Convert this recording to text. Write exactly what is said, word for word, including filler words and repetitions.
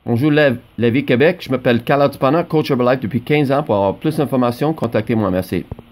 Bonjour la, la vie Québec, je m'appelle Carl Dupana, coach Herbalife depuis quinze ans. Pour avoir plus d'informations, contactez-moi. Merci.